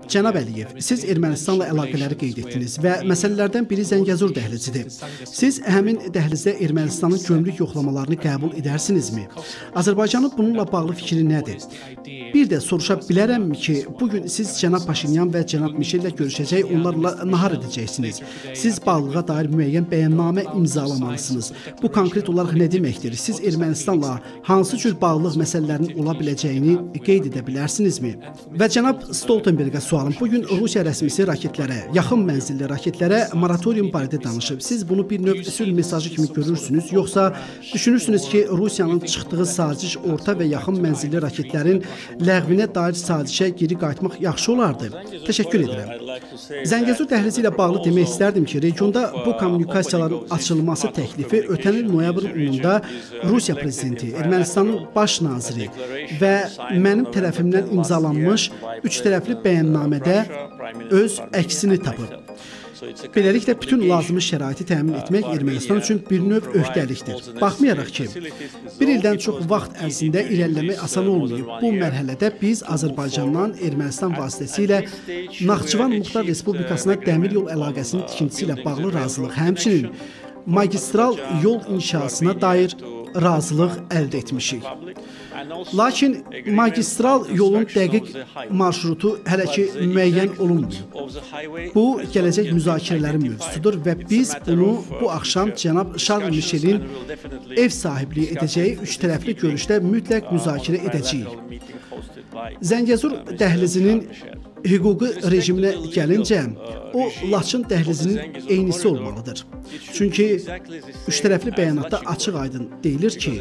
Cənab Əliyev, siz Ermənistanla əlaqələri qeyd etdiniz və məsələlərdən biri Zəngəzur dəhlizidir. Siz həmin dəhlizdə Ermənistanın gömrük yoxlamalarını qəbul edərsinizmi? Azərbaycanın bununla bağlı fikri nədir? Bir də soruşa bilərəmmi ki, bugün siz cənab Paşinyan və cənab Mişellə görüşəcək, onlarla nahar edəcəksiniz. Siz bağlılığa dair müəyyən bəyannamə imzalamalısınız. Bu konkret olaraq nə deməkdir? Siz Ermənistanla hansı cür bağlılıq məsələlərinin ola biləcəyini qeyd edə bilərsinizmi? Və cənab Stoltenbergə sualım. Bugün Rusiya rəsmisi raketlərə, yaxın mənzilli raketlərə moratorium barədə danışıb. Siz bunu bir növ sülh mesajı kimi görürsünüz, yoxsa düşünürsünüz ki, Rusiyanın çıxdığı saziş orta və yaxın mənzilli raketlərin ləğvinə dair sazişə geri qayıtmaq yaxşı olardı? Təşəkkür edirəm. Zəngəzur dəhlizi ilə bağlı demək istərdim ki, regionda bu kommunikasiyaların açılması təklifi ötən il noyabrın 10-da Rusiya prezidenti, Ermənistanın baş naziri və mənim tərəfimdən imzalanmış üç tərəfli bəyannamədə öz əksini tapıb. Beləliklə, bütün lazımi şəraiti təmin etmək Ermənistan üçün bir növ öhdəlikdir. Baxmayaraq ki, bir ildən çox vaxt ərzində irəliləmək asan olmayıb. Bu mərhələdə biz Azərbaycandan Ermənistan vasitəsilə Naxçıvan Muxtar Respublikasına dəmir yol əlaqəsinin tikintisi ilə bağlı razılıq, həmçinin magistral yol inşasına dair razılıq əldə etmişik. Lakin magistral yolun dəqiq marşrutu hələ ki müəyyən olunmuyor. Bu, gələcək müzakirələrin mövzusudur və biz bunu bu axşam cənab Charles Michelin ev sahibliyi edəcəyi üç tərəfli görüşdə mütləq müzakirə edəcəyik. Zəngəzur dəhlizinin hüquqi rejiminə gəlincə, o Laçın dəhlizinin eynisi olmalıdır. Çünki üç tərəfli bəyanatda açıq-aydın deyilir ki,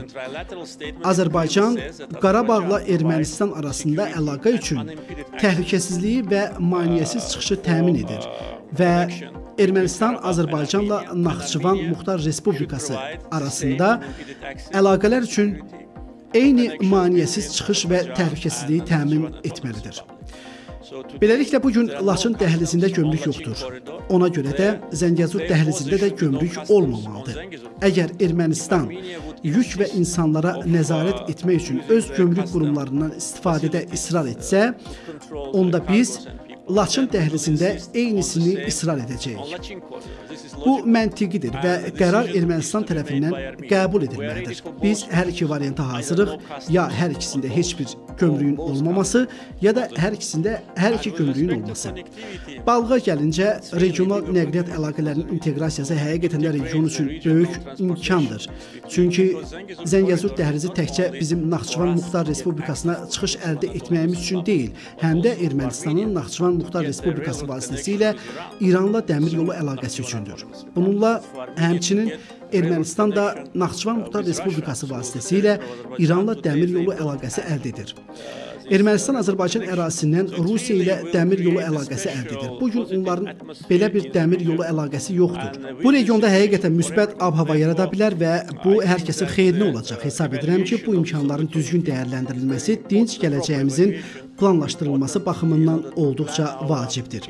Azərbaycan Qarabağla Ermənistan arasında əlaqə üçün təhlükəsizliyi və maneəsiz çıxışı təmin edir və Ermənistan Azərbaycanla Naxçıvan Muxtar Respublikası arasında əlaqələr üçün eyni maneəsiz çıxış və təhlükəsizliyi təmin etməlidir. Beləliklə, bugün Laçın dəhlizində gömrük yoxdur. Ona görə də Zəngəzur dəhlizində də gömrük olmamalıdır. Əgər Ermənistan yük və insanlara nəzarət etmək üçün öz gömrük qurumlarından istifadədə israr etsə, onda biz Laçın dəhlizində eynisini israr edəcəyik. Bu məntiqidir və qərar Ermənistan tərəfindən qəbul edilməlidir. Biz hər iki varianta hazırıq, ya hər ikisində heç bir gömrüyün olmaması, ya da hər ikisində hər iki gömrüyün olması. Balığa gəlincə, regional nəqliyyat əlaqələrinin inteqrasiyası həqiqətən də region üçün böyük imkandır. Çünki Zəngəzur dəhlizi təkcə bizim Naxçıvan Muxtar Respublikasına çıxış əldə etməyimiz üçün deyil, həm də Ermənistanın Naxçıvan Muxtar Respublikası vasitəsilə İranla dəmir yolu əlaqəsi üçündür. Bununla həmçinin Ermənistan da Naxçıvan Muxtar Respublikası vasitəsilə İranla dəmir yolu əlaqəsi əldə edir. Ermənistan Azərbaycan ərazisindən Rusiya ilə dəmir yolu əlaqəsi əldə edir. Bugün onların belə bir dəmir yolu əlaqəsi yoxdur. Bu regionda həqiqətən müsbət ab-hava yarada bilər və bu hər kəsin xeyrinə olacaq. Hesab edirəm ki, bu imkanların düzgün dəyərləndirilməsi dinc gələcəyimizin planlaşdırılması baxımından olduqca vacibdir.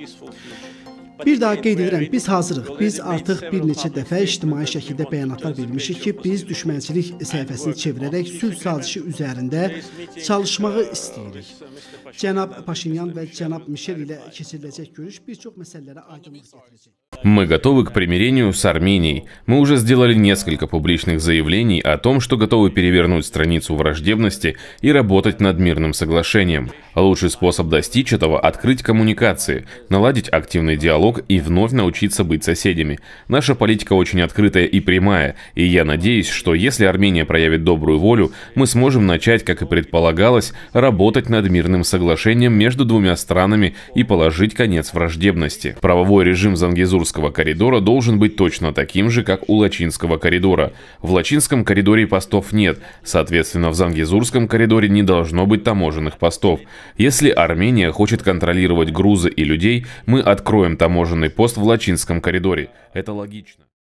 Bir daha qeyd edirəm, biz hazırıq. Biz artıq bir neçə dəfə ictimai şəkildə bəyanatlar vermişik ki, biz düşmənçilik səhifəsini çevirərək sülh sazişi üzərində çalışmağı istəyirik. Cənab Paşinyan və cənab Mişel ilə keçiriləcək görüş bir çox məsələlərə aydınlıq gətirəcək. Мы готовы к примирению с Арменией. Мы уже сделали несколько публичных заявлений о том, что готовы перевернуть страницу враждебности и работать над мирным соглашением. Лучший способ достичь этого – открыть коммуникации, наладить активный диалог и вновь научиться быть соседями. Наша политика очень открытая и прямая, и я надеюсь, что если Армения проявит добрую волю, мы сможем начать, как и предполагалось, работать над мирным соглашением между двумя странами и положить конец враждебности. Правовой режим Зангезурского коридора должен быть точно таким же, как у Лачинского коридора. В Лачинском коридоре постов нет, соответственно, в Зангезурском коридоре не должно быть таможенных постов. Если Армения хочет контролировать грузы и людей, мы откроем таможенный пост в Лачинском коридоре. Это логично.